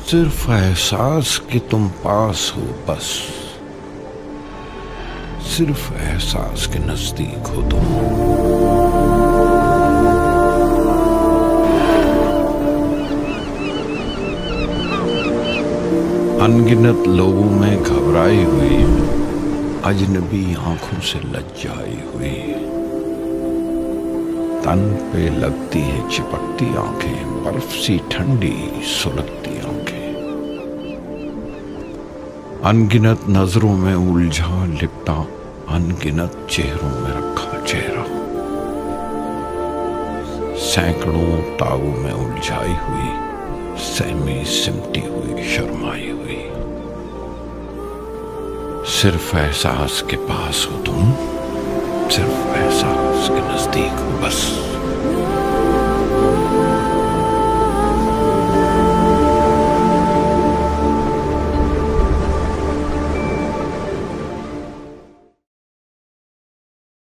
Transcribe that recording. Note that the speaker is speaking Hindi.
सिर्फ एहसास कि तुम पास हो, बस सिर्फ एहसास के नजदीक हो तुम। अनगिनत लोगों में घबराई हुई, अजनबी आंखों से लज्जाई हुई, तन पे लगती है चिपकती आंखें, बर्फ सी ठंडी सुलगती आंखें, अनगिनत नजरों में उलझा लिपटा, अनगिनत चेहरों में रखा चेहरा, सैकड़ों तावों में उलझाई हुई, सहमी सिमटी हुई, शर्माई हुई। सिर्फ एहसास के पास हो तुम, सिर्फ एहसास के नजदीक हो बस।